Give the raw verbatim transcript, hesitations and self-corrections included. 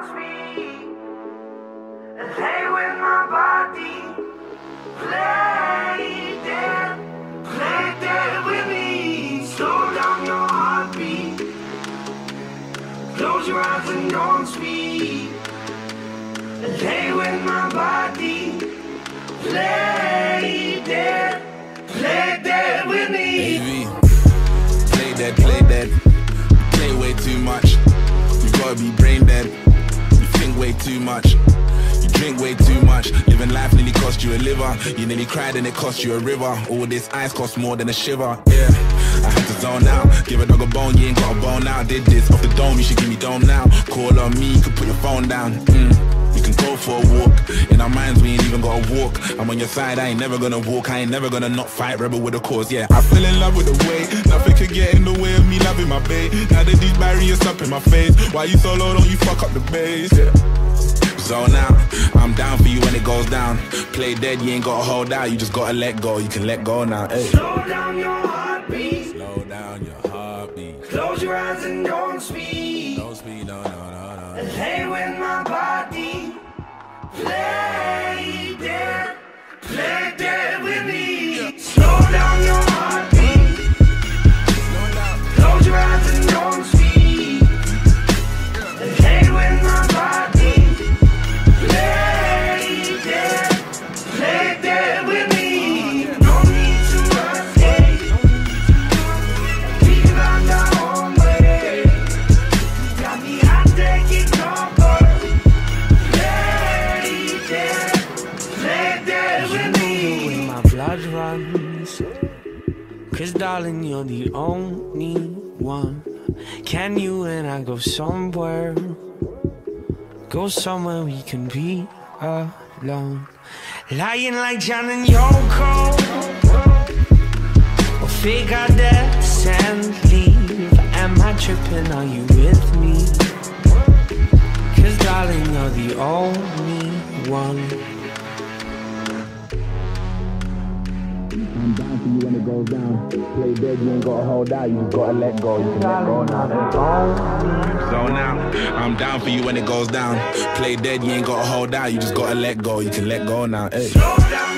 on speed. Lay with my body. Play dead, play dead with me. Slow down your heartbeat. Close your eyes and don't speak. Lay with my body. Play dead, play dead with me. Baby, play dead, play dead. You play way too much. You gotta be brain dead. You think way too much. You drink way too much. Living life nearly cost you a liver. You nearly cried and it cost you a river. All this ice costs more than a shiver. Yeah, I had to zone out. Give a dog a bone, you ain't got a bone now. Did this off the dome, you should give me dome now. Call on me, you can put your phone down. Mm. You can go for a walk. In our minds we ain't even gotta walk. I'm on your side, I ain't never gonna walk. I ain't never gonna not fight, rebel with a cause. Yeah, I fell in love with the way. Nothing could get in the way of me loving my babe. Now that these barriers up in my face. Why you so low, don't you fuck up the bass? Yeah. Zone out, I'm down for you when it goes down. Play dead, you ain't gotta hold out. You just gotta let go, you can let go now. Hey. Slow down your heartbeat. Slow down your heartbeat. Close your eyes and don't speak. Don't speak, no, no, no, no. Lay with my body. Play dead, play dead with me. Slow down your heartbeat. Slow down. Close your eyes and don't speak. Lay with my body. Play dead, play dead with me. No need to escape. We found our own way. Got me hot, take it cover. Play dead, play dead with me. My blood runs, 'cause darling, you're the only one. Can you and I go somewhere? Go somewhere we can be alone. Lying like John and Yoko. Or fake our deaths and leave. Am I tripping? Are you with me? 'Cause darling, you're the only one. I'm down for you when it goes down. Play dead, you ain't gotta hold out. You just gotta let go. You can let go now. Zone out. I'm down for you when it goes down. Play dead, you ain't gotta hold out. You just gotta let go. You can let go now. Hey. Slow down